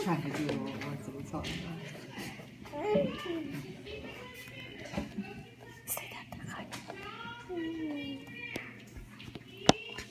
ถ่ายวิดีโอมาสอน